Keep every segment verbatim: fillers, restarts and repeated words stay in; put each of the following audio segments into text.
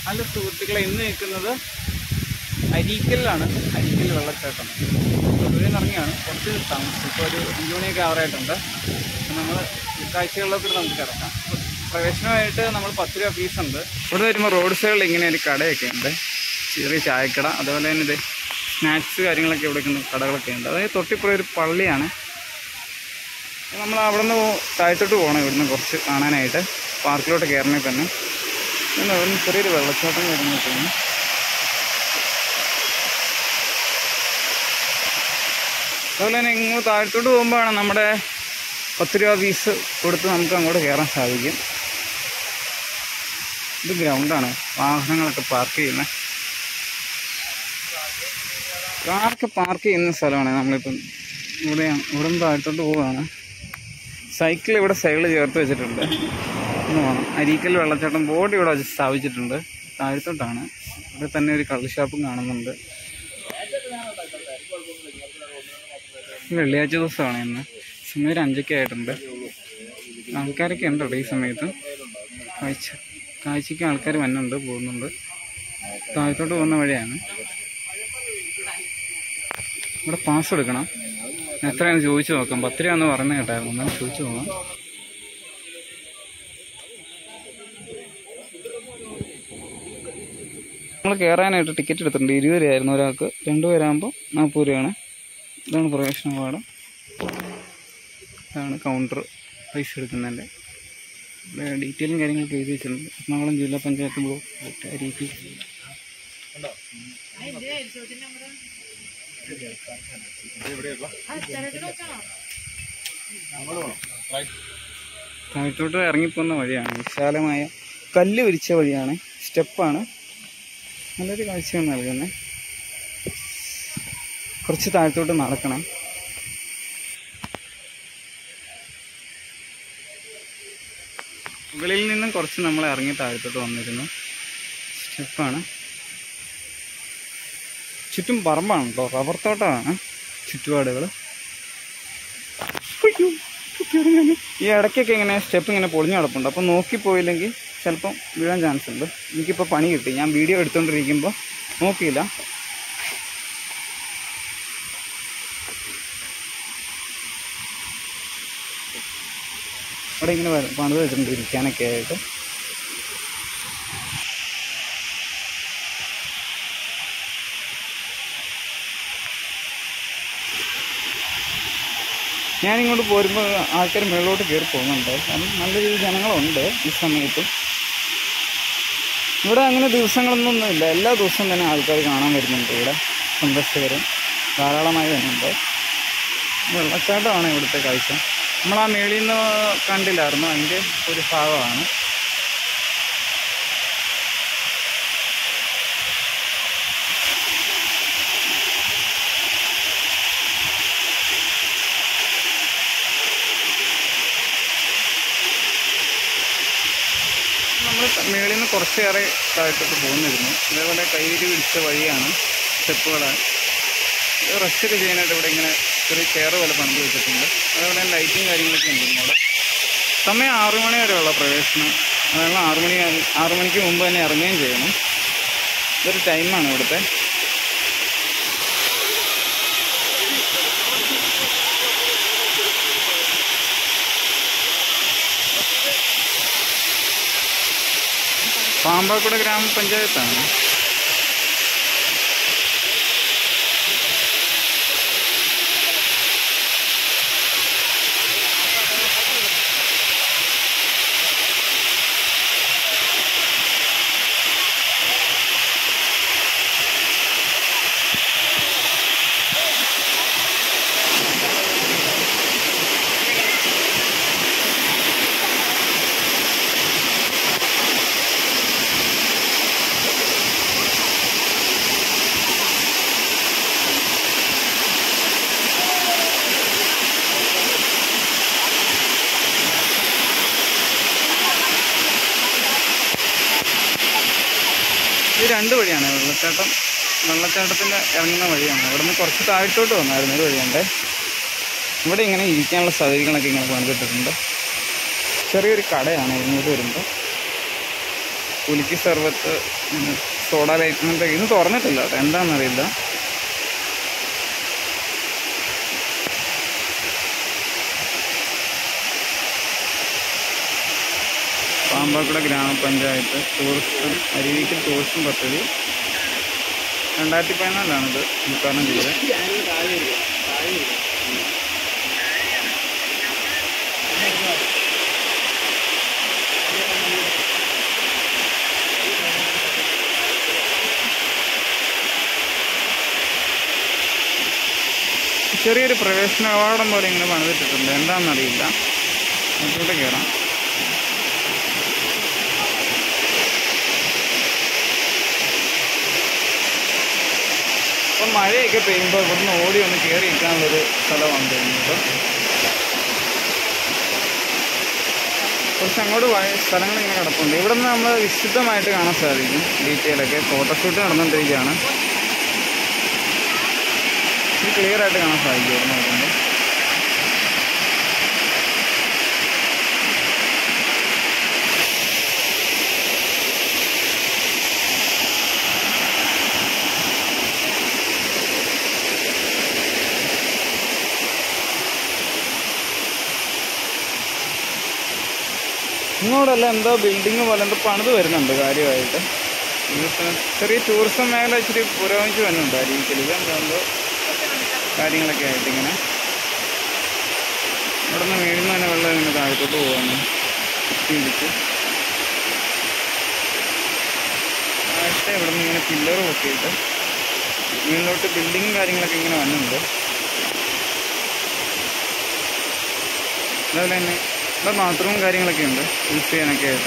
അല്ല സുഹൃത്തുക്കളെ, ഇന്ന് നിൽക്കുന്നത് അരീക്കലിലാണ്. അരീക്കൽ വെള്ളച്ചാട്ടം തൊടുപുഴയിൽ നിന്ന് ഇറങ്ങിയാണ്. കുറച്ച് താമസിച്ചു. ഇപ്പോൾ ഒരു അഞ്ച് മണിയൊക്കെ ആവറായിട്ടുണ്ട്. നമ്മൾ കാഴ്ചകളിലൊക്കെ നമുക്ക് കിടക്കാം. പ്രവേശനമായിട്ട് നമ്മൾ പത്ത് രൂപ ഫീസുണ്ട്. ഇവിടെ വരുമ്പോൾ റോഡ് സൈഡിൽ ഇങ്ങനെ ഒരു കടയൊക്കെ ഉണ്ട്, ചെറിയ ചായക്കട. അതുപോലെ തന്നെ ഇത് സ്നാക്സ് കാര്യങ്ങളൊക്കെ ഇവിടെ കടകളൊക്കെ ഉണ്ട്. അതായത് തൊട്ടിപ്പുറം ഒരു പള്ളിയാണ്. നമ്മൾ അവിടെ നിന്ന് താഴത്തോട്ട് പോകണം. ഇവിടുന്ന് കുറച്ച് കാണാനായിട്ട് പാർക്കിലോട്ട് കയറണമെങ്കിൽ തന്നെ ഇന്ന് അവിടെ നിന്ന് ചെറിയൊരു വെള്ളച്ചാട്ടം കാര്യങ്ങളൊക്കെയാണ്. അതുപോലെ തന്നെ ഇങ്ങോട്ട് താഴത്തോട്ട് പോകുമ്പോഴാണ് നമ്മുടെ പത്ത് രൂപ ഫീസ് കൊടുത്ത് നമുക്ക് അങ്ങോട്ട് കയറാൻ സാധിക്കും. ഇത് ഗ്രൗണ്ടാണ്, വാഹനങ്ങളൊക്കെ പാർക്ക് ചെയ്യുന്നത്. കാറൊക്കെ പാർക്ക് ചെയ്യുന്ന സ്ഥലമാണ്. നമ്മളിപ്പം ഇവിടെ ഇവിടെ നിന്ന് താഴത്തോട്ട് പോവുകയാണ്. സൈക്കിൾ ഇവിടെ സൈഡിൽ ചേർത്ത് വെച്ചിട്ടുണ്ട്. ഒന്ന് വേണം. അരീക്കൽ വെള്ളച്ചാട്ടം ബോർഡ് ഇവിടെ വെച്ച് സ്ഥാപിച്ചിട്ടുണ്ട്. താഴത്തോട്ടാണ്. ഇവിടെ തന്നെ ഒരു കള്ള് ഷാപ്പും കാണുന്നുണ്ട്. വെള്ളിയാഴ്ച ദിവസമാണ് ഇന്ന്. സമയം ഒരു അഞ്ചൊക്കെ ആയിട്ടുണ്ട്. ആൾക്കാരൊക്കെ ഉണ്ട് ഇവിടെ ഈ സമയത്ത്. കാഴ്ച കാഴ്ചയ്ക്ക് ആൾക്കാർ വന്നുണ്ട്, പോകുന്നുണ്ട്. താഴത്തോട്ട് പോകുന്ന വഴിയാണ്. ഇവിടെ പാസ് എടുക്കണം. എത്രയാണെന്ന് ചോദിച്ചു നോക്കാം. പത്ത് രൂപ എന്ന് പറഞ്ഞ കേട്ടായിരുന്നു. എന്നാലും ചോദിച്ചു നോക്കാം. നമ്മൾ കയറാനായിട്ട് ടിക്കറ്റ് എടുത്തിട്ടുണ്ട്. ഇരുപത് രൂപയായിരുന്നു ഒരാൾക്ക്. രണ്ടുപേരാകുമ്പോൾ നാൽപ്പത് രൂപയാണ്. ഇതാണ് പ്രവേശന പാഠം. ഇതാണ് കൗണ്ടർ പൈസ എടുക്കുന്നതിൻ്റെ. ഇവിടെ ഡീറ്റെയിലും കാര്യങ്ങളൊക്കെ എഴുതി വെച്ചിട്ടുണ്ട്. എറണാകുളം ജില്ലാ പഞ്ചായത്ത് ബ്ലോക്ക് അരീക്കൽ. താഴത്തോട്ട് ഇറങ്ങിപ്പോകുന്ന വഴിയാണ്. വിശാലമായ കല്ല് വിരിച്ച വഴിയാണ്. സ്റ്റെപ്പാണ്. നല്ലൊരു കാഴ്ചയാണ് നൽകുന്നത്. കുറച്ച് താഴത്തോട്ട് നടക്കണം. മുകളിൽ നിന്നും കുറച്ച് നമ്മൾ ഇറങ്ങി താഴത്തോട്ട് വന്നിരുന്നു. സ്റ്റെപ്പാണ്. ചുറ്റും പറമ്പാണ് കേട്ടോ. റബ്ബർ തോട്ടമാണ് ചുറ്റുപാടുകൾ. ഈ ഇടയ്ക്കൊക്കെ ഇങ്ങനെ സ്റ്റെപ്പ് ഇങ്ങനെ പൊളിഞ്ഞു കിടപ്പുണ്ട്. അപ്പോൾ നോക്കിപ്പോയില്ലെങ്കിൽ ചിലപ്പം വീഴാൻ ചാൻസ് ഉണ്ട്. എനിക്കിപ്പോൾ പണി കിട്ടി. ഞാൻ വീഡിയോ എടുത്തുകൊണ്ടിരിക്കുമ്പോൾ നോക്കിയില്ല. അവിടെ ഇങ്ങനെ പണിത് വെച്ചിട്ടുണ്ട് ഇരിക്കാനൊക്കെ ആയിട്ട്. ഞാനിങ്ങോട്ട് പോരുമ്പോൾ ആൾക്കാർ മുകളിലോട്ട് കയറി പോകുന്നുണ്ട്. കാരണം നല്ല രീതിയിൽ ജനങ്ങളുണ്ട് ഈ സമയത്ത്. ഇവിടെ അങ്ങനെ ദിവസങ്ങളൊന്നൊന്നുമില്ല. എല്ലാ ദിവസവും തന്നെ ആൾക്കാർ കാണാൻ വരുന്നുണ്ട്. ഇവിടെ സന്ദർശകർ ധാരാളമായി വരുന്നുണ്ട്. വെള്ളച്ചാട്ടമാണ് ഇവിടുത്തെ കാഴ്ച. നമ്മൾ ആ മേളിൽ നിന്ന് കണ്ടില്ലായിരുന്നു, അതിൻ്റെ ഒരു ഭാഗമാണ്. നമ്മൾ മേളിൽ നിന്ന് കുറച്ചേറെ താഴത്തോട്ട് പോകുന്നിരുന്നു. അതേപോലെ കൈയിരി പിടിച്ച വഴിയാണ്. സ്റ്റെപ്പുകളാണ്. റെസ്റ്റൊക്കെ ചെയ്യാനായിട്ട് ഇവിടെ ഇങ്ങനെ ചെറിയ ചെയർ പോലെ പണിത് വെച്ചിട്ടുണ്ട്. അതേപോലെ ലൈറ്റും കാര്യങ്ങളൊക്കെ ഉണ്ട് ഇവിടെ. സമയം ആറു മണി വരെയുള്ള പ്രവേശനം. അതായത് ആറു മണി ആറു മണിക്ക് മുമ്പ് തന്നെ ഇറങ്ങുകയും ചെയ്യണം. ഇതൊരു ടൈമാണ് ഇവിടുത്തെ. പാമ്പാക്കുട ഗ്രാമപഞ്ചായത്താണ്. ഇത് രണ്ട് വഴിയാണ്. വെള്ളച്ചാട്ടം വെള്ളച്ചാട്ടത്തിൻ്റെ ഇറങ്ങുന്ന വഴിയാണ്. ഇവിടെ നിന്ന് കുറച്ച് താഴത്തോട്ട് വന്നായിരുന്നു ഒരു വഴിയുണ്ട്. ഇവിടെ ഇങ്ങനെ ഇരിക്കാനുള്ള സൗകര്യങ്ങളൊക്കെ ഇങ്ങനെ പണിതിട്ടിട്ടുണ്ട്. ചെറിയൊരു കടയാണ് ഇങ്ങോട്ട് വരുമ്പോൾ. കുലുക്കി സർബത്ത്, സോഡ ലൈറ്റ്, അങ്ങനത്തെ ഇന്ന് തുറന്നിട്ടില്ല കേട്ടോ, എന്താണെന്നറിയില്ല. പാമ്പാക്കുട ഗ്രാമപഞ്ചായത്ത് ടൂറിസം അരുവിക്കൽ ടൂറിസം പദ്ധതി രണ്ടായിരത്തി പതിനാലിലാണിത് ഉദ്ഘാടനം ചെയ്തത്. ചെറിയൊരു പ്രവേശന കവാടം പോലെ ഇങ്ങനെ പണിതിട്ടിട്ടുണ്ട്, എന്താണെന്നറിയില്ല. നമുക്കിവിടെ കയറാം. അപ്പം മഴയൊക്കെ പെയ്യുമ്പോൾ ഇവിടുന്ന് ഓടി ഒന്ന് കയറി നിൽക്കാനുള്ളൊരു സ്ഥലമാണ് തോന്നുന്നത്. കുറച്ച് അങ്ങോട്ട് സ്ഥലങ്ങളിങ്ങനെ കിടപ്പുണ്ട്. ഇവിടെ നിന്ന് നമ്മൾ വിശുദ്ധമായിട്ട് കാണാൻ സാധിക്കും. ഡീറ്റെയിലൊക്കെ ഫോട്ടോഷൂട്ട് നടന്നുകൊണ്ടിരിക്കുകയാണ്. ഇത് ക്ലിയർ ആയിട്ട് കാണാൻ സാധിക്കും ഇവിടെ നോക്കുമ്പോൾ. ഇങ്ങോട്ടല്ല എന്തോ ബിൽഡിങ് പോലെ എന്തോ പണിത് വരുന്നുണ്ട് കാര്യമായിട്ട്. ചെറിയ ടൂറിസം മേഖല ഇച്ചിരി പുരോഗമിച്ച് വരുന്നുണ്ട് അരുവിക്കൽ. എന്തോ കാര്യങ്ങളൊക്കെ ആയിട്ട് ഇങ്ങനെ ഇവിടെ നിന്ന് വീഴുന്ന തന്നെ വെള്ളം ഇങ്ങനെ താഴത്തോട്ട് പോകാണ് തിരിച്ച്. താഴത്തെ ഇവിടെ നിന്ന് ഇങ്ങനെ പില്ലറ് പൊക്കിയിട്ട് മുകളിലോട്ട് ബിൽഡിങ്ങും കാര്യങ്ങളൊക്കെ ഇങ്ങനെ വന്നിട്ടുണ്ട്. അതുപോലെ തന്നെ ഇവിടെ ബാത്റൂം കാര്യങ്ങളൊക്കെ ഉണ്ട് യൂസ് ചെയ്യാനൊക്കെ ആയിട്ട്.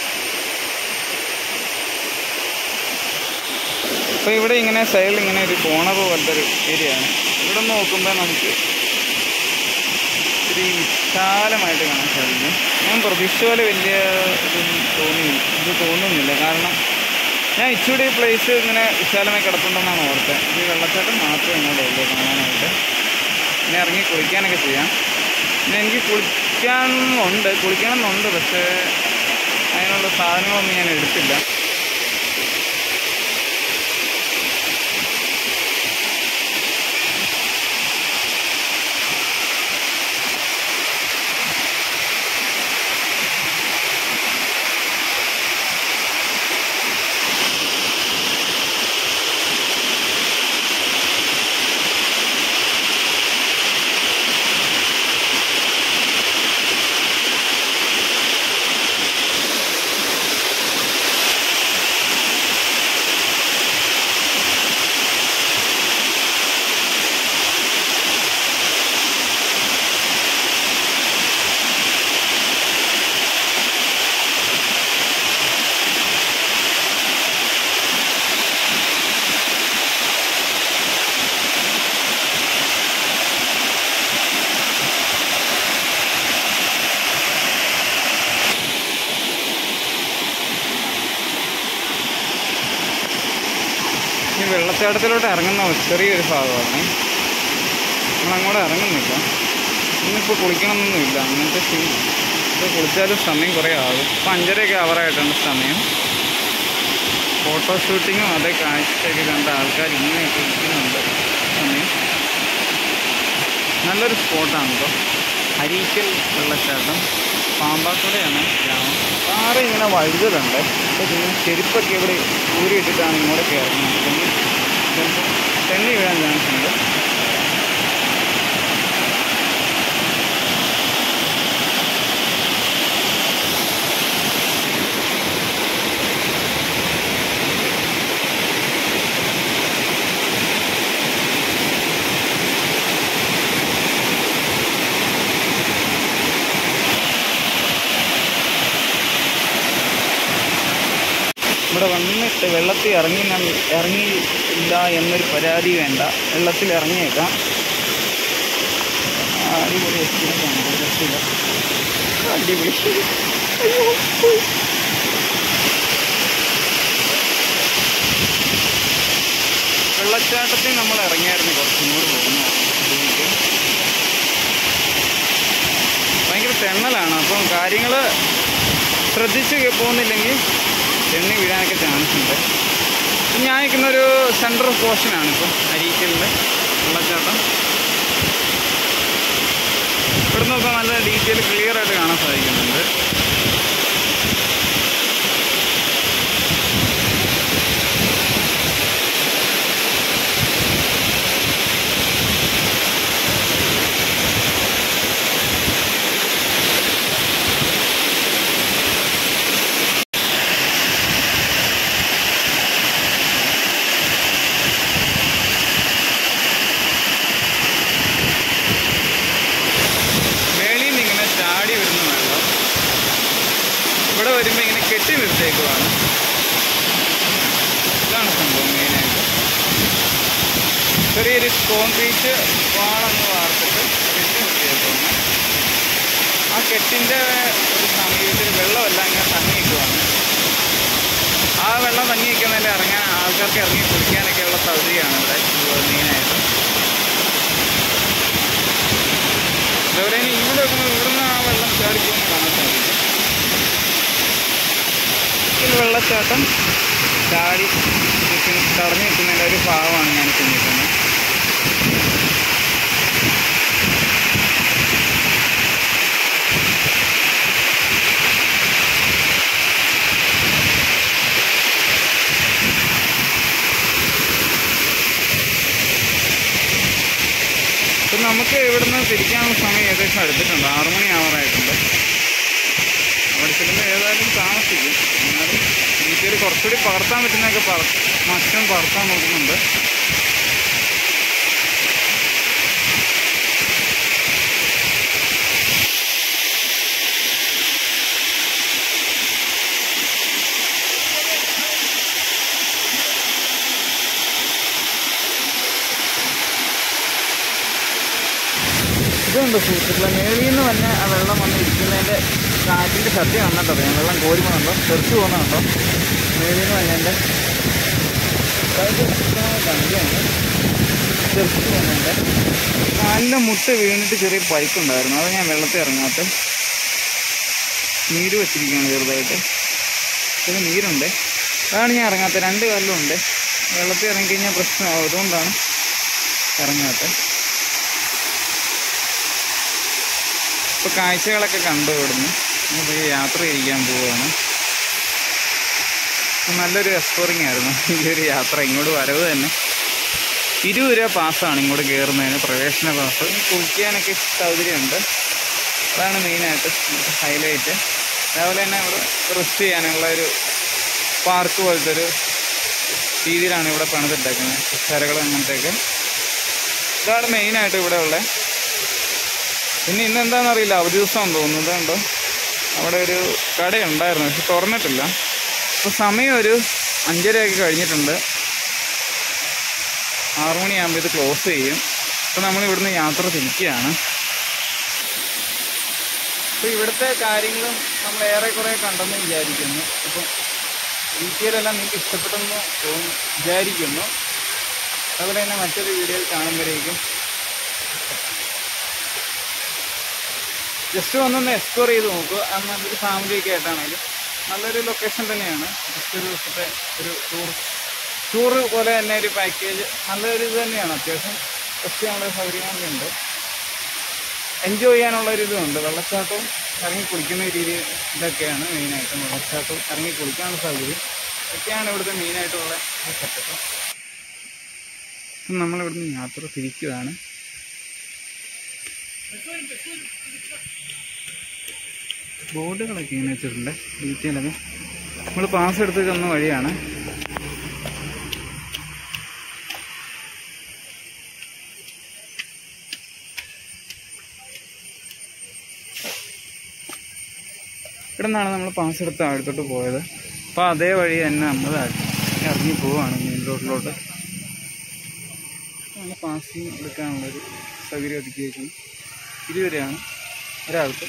അപ്പോൾ ഇവിടെ ഇങ്ങനെ സൈഡിൽ ഇങ്ങനെ ഒരു കോണർ പോലത്തെ ഒരു ഏരിയ ആണ്. ഇവിടെ നോക്കുമ്പോൾ നമുക്ക് ഇത്തിരി വിശാലമായിട്ട് കാണാൻ സാധിക്കും. ഞാൻ പ്രതീക്ഷ പോലെ വലിയ ഇതൊന്നും തോന്നിയില്ല ഇത് തോന്നുന്നില്ല. കാരണം ഞാൻ ഇച്ചിരി പ്ലേസ് ഇങ്ങനെ വിശാലമായി കിടപ്പുണ്ടെന്നാണ് ഓർത്തത്. ഇത് വെള്ളച്ചാട്ടം മാത്രമേ ഇങ്ങോട്ടേ ഉള്ളൂ കാണാനായിട്ട്. പിന്നെ ഇറങ്ങി കുളിക്കാനൊക്കെ ചെയ്യാം. പിന്നെ എനിക്ക് കുളിക്കാനുണ്ട് കുളിക്കണമെന്നുണ്ട് പക്ഷേ അതിനുള്ള സാധനങ്ങളൊന്നും ഞാൻ എടുത്തില്ല. ഈ വെള്ളച്ചാട്ടത്തിലോട്ട് ഇറങ്ങുന്ന ചെറിയൊരു ഭാഗമാണ്. നമ്മളങ്ങോട്ട് ഇറങ്ങുന്നില്ല. ഇന്നിപ്പോൾ കുളിക്കണമെന്നൊന്നുമില്ല. അങ്ങനത്തെ സീൻ ഇപ്പോൾ കുളിച്ചാലും സമയം കുറേ ആകും. ഇപ്പം അഞ്ചരയൊക്കെ അവറായിട്ടുണ്ട് സമയം. ഫോട്ടോ ഷൂട്ടിങ്ങും അതേ കാഴ്ചയൊക്കെ കണ്ട ആൾക്കാർ ഇങ്ങനെയൊക്കെ ഇരിക്കുന്നുണ്ട് സമയം. നല്ലൊരു സ്പോട്ടാണ് കേട്ടോ അരീക്കൽ വെള്ളച്ചാട്ടം. പാമ്പാക്കുടയാണ് ഗ്രാമം. പാറ ഇങ്ങനെ വഴുതലുണ്ട്. അപ്പോൾ ഇങ്ങനെ ചെരുപ്പൊക്കെ ഇവിടെ ഊരിയിട്ടിട്ടാണ് ഇങ്ങോട്ടൊക്കെ ഇറങ്ങുന്നത്. അല്ലെങ്കിൽ ചിലപ്പോൾ തെന്നി വീഴാൻ ചാൻസ് ഉണ്ട്. ഇവിടെ വന്നിട്ട് വെള്ളത്തിൽ ഇറങ്ങി ഇറങ്ങിയില്ല എന്നൊരു പരാതി വേണ്ട. വെള്ളത്തിൽ ഇറങ്ങിയേക്കാം. അടിപൊളി എക്സ്പീരിയൻസ് ആണ്. രസമില്ല, അടിപൊളി. വെള്ളച്ചാട്ടത്തിൽ നമ്മൾ ഇറങ്ങിയായിരുന്നു കുറച്ചും കൂടി പോകുന്നത്. ഭയങ്കര തെന്നലാണ്. അപ്പം കാര്യങ്ങൾ ശ്രദ്ധിച്ച് പോകുന്നില്ലെങ്കിൽ തെന്നി വീഴാനൊക്കെ ചാൻസ് ഉണ്ട്. ഞാൻ നിൽക്കുന്നൊരു സെൻട്രൽ പോർഷനാണ് ഇപ്പം അരീക്കലിലെ വെള്ളച്ചാട്ടം. ഇവിടെ നോക്കാൻ നല്ല ഡീറ്റെയിൽ ക്ലിയർ ആയിട്ട് കാണാൻ സാധിക്കുന്നുണ്ട്. ഇവിടെ വരുമ്പോൾ ഇങ്ങനെ കെട്ടി നിർത്തിയേക്കുവാണ്. ഇതാണ് സംഭവം മെയിനായിട്ട്. ചെറിയൊരു കോൺക്രീറ്റ് വാളങ്ങ് വാർത്തിട്ട് കെട്ടി നിർത്തിയേക്കുവാണ്. ആ കെട്ടിൻ്റെ ഒരു സമീപത്തിൽ വെള്ളമെല്ലാം ഇങ്ങനെ തങ്ങി നിൽക്കുവാണ്. ആ വെള്ളം തങ്ങി നിൽക്കുന്നതിൽ ഇറങ്ങാൻ ആൾക്കാർക്ക് ഇറങ്ങി കുളിക്കാനൊക്കെയുള്ള സൗകര്യമാണ് ഇവിടെ മെയിനായിട്ട്. അതുപോലെ തന്നെ ഇവിടെ ഇവിടുന്ന് ആ വെള്ളം ചാടിപ്പോകുന്ന കാണാൻ സാധിക്കും. വെള്ളച്ചാട്ടം ചാടി തടഞ്ഞു നിൽക്കുന്നതിൻ്റെ ഒരു ഭാഗമാണ് ഞാൻ ചിന്തിക്കുന്നത്. അപ്പം നമുക്ക് ഇവിടുന്ന് തിരിക്കാനുള്ള സമയം ഏകദേശം അടുത്തിട്ടുണ്ട്. ആറുമണി ആവാറായിട്ടുണ്ട്. അവിടെ ചെല്ലുമ്പോൾ ഏതായാലും താമസിക്കും. എന്നാലും ഡീറ്റെയിൽ കുറച്ചുകൂടി പകർത്താൻ പറ്റുന്നതൊക്കെ പകർ മാക്സിമം പകർത്താൻ നോക്കുന്നുണ്ട്. ഇതുണ്ട് സുഹൃത്തുക്കളെ, മേളിൽ നിന്ന് തന്നെ ആ വെള്ളം വന്ന് ഇരിക്കുന്നതിൻ്റെ കാറ്റിൻ്റെ ശബ്ദം കണ്ടിട്ടറിയാം. വെള്ളം കോരുന്നുണ്ടോ, തെറിച്ച് പോകുന്നുണ്ടോ, മേളിൽ നിന്ന് തന്നെ എൻ്റെ കണ്ടിയാണ് തെറിച്ച് പോകുന്നുണ്ട്. കാലിൻ്റെ മുട്ട് വീണിട്ട് ചെറിയ പൈപ്പുണ്ടായിരുന്നു, അത് ഞാൻ വെള്ളത്തിൽ ഇറങ്ങാത്ത നീര് വെച്ചിരിക്കുകയാണ് ചെറുതായിട്ട്. ചെറിയ നീരുണ്ട്, അതാണ് ഞാൻ ഇറങ്ങാത്ത. രണ്ട് കാലിലുണ്ട്, വെള്ളത്തിൽ ഇറങ്ങിക്കഴിഞ്ഞാൽ പ്രശ്നമാവും, അതുകൊണ്ടാണ് ഇറങ്ങാത്തത്. ഇപ്പോൾ കാഴ്ചകളൊക്കെ കണ്ടു. ഇവിടുന്ന് നമ്മൾ യാത്ര ഇരിക്കാൻ പോവുകയാണ്. നല്ലൊരു എക്സ്പ്ലോറിങ് ആയിരുന്നു ഈ ഒരു യാത്ര. ഇങ്ങോട്ട് വരവ് തന്നെ ഇരുപത് രൂപ പാസ്സാണ് ഇങ്ങോട്ട് കയറുന്നതിന്, പ്രവേശന പാസ്. കുളിക്കാനൊക്കെ സൗകര്യമുണ്ട്, അതാണ് മെയിനായിട്ട് ഹൈലൈറ്റ്. അതുപോലെ തന്നെ ഇവിടെ റെസ്റ്റ് ചെയ്യാനുള്ള ഒരു പാർക്ക് പോലത്തെ ഒരു രീതിയിലാണ് ഇവിടെ പണിതിട്ടേക്കുന്നത്, കരകൾ അങ്ങനത്തെയൊക്കെ. ഇതാണ് മെയിനായിട്ട് ഇവിടെ ഉള്ളത്. പിന്നെ ഇന്നെന്താണെന്നറിയില്ല, അവധി ദിവസമാണെന്ന് തോന്നുന്നത്. കണ്ടോ അവിടെ ഒരു കടയുണ്ടായിരുന്നു, പക്ഷെ തുറന്നിട്ടില്ല. അപ്പോൾ സമയം ഒരു അഞ്ചരയൊക്കെ കഴിഞ്ഞിട്ടുണ്ട്. ആറുമണിയാകുമ്പോൾ ഇത് ക്ലോസ് ചെയ്യും. അപ്പോൾ നമ്മൾ ഇവിടുന്ന് യാത്ര തിരിക്കുകയാണ്. അപ്പോൾ ഇവിടുത്തെ കാര്യങ്ങളും നമ്മൾ ഏറെക്കുറെ കണ്ടെന്ന് വിചാരിക്കുന്നു. അപ്പം ഡീറ്റെയിലെല്ലാം നിങ്ങൾക്ക് ഇഷ്ടപ്പെട്ടെന്ന് തോന്നി വിചാരിക്കുന്നു. അതുപോലെ തന്നെ മറ്റൊരു വീഡിയോയിൽ കാണുമ്പോഴേക്കും ജസ്റ്റ് വന്നൊന്ന് എക്സ്പ്ലോർ ചെയ്ത് നോക്കുക. നല്ലൊരു ഫാമിലിയൊക്കെ ആയിട്ടാണെങ്കിലും നല്ലൊരു ലൊക്കേഷൻ തന്നെയാണ്. ജസ്റ്റ് ഒരു ദിവസത്തെ ഒരു ടൂർ ടൂർ പോലെ തന്നെ ഒരു പാക്കേജ് നല്ലൊരു ഇത് തന്നെയാണ്. അത്യാവശ്യം റെസ്റ്റ് ചെയ്യാനുള്ള സൗകര്യങ്ങളൊക്കെ ഉണ്ട്, എൻജോയ് ചെയ്യാനുള്ളൊരിതുണ്ട്. വെള്ളച്ചാട്ടവും ഇറങ്ങി കുളിക്കുന്ന രീതി ഇതൊക്കെയാണ് മെയിനായിട്ടും. വെള്ളച്ചാട്ടവും ഇറങ്ങി കുളിക്കാനുള്ള സൗകര്യം ഒക്കെയാണ് ഇവിടുത്തെ മെയിനായിട്ടുള്ള സെറ്റപ്പ്. നമ്മളിവിടുന്ന് യാത്ര തിരിക്കുകയാണ്. ബോർഡുകളൊക്കെ ഇങ്ങനെ വെച്ചിട്ടുണ്ട് ഡീറ്റെയിലൊക്കെ. നമ്മൾ പാസ് എടുത്ത് തന്ന വഴിയാണ്. ഇവിടെ നിന്നാണ് നമ്മൾ പാസ് എടുത്ത് അടുത്തോട്ട് പോയത്. അപ്പോൾ അതേ വഴി തന്നെ നമ്മൾ ഇറങ്ങി പോവുകയാണ് മെയിൻ റോഡിലോട്ട്. നമ്മൾ പാസിങ് എടുക്കാനുള്ളൊരു സൗകര്യം ഒതുക്കി വയ്ക്കുന്നു. ഇരുവരെയാണ് ഒരാൾക്ക്.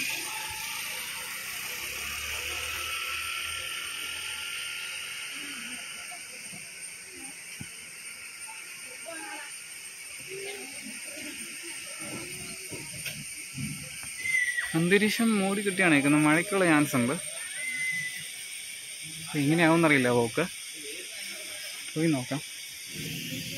അന്തരീക്ഷം മൂടി കിട്ടിയാണ് നിൽക്കുന്നത്, മഴയ്ക്കുള്ള ചാൻസ് ഉണ്ട്. അപ്പോൾ ഇങ്ങനെയാവുമെന്നറിയില്ല പോക്ക്, പോയി നോക്കാം.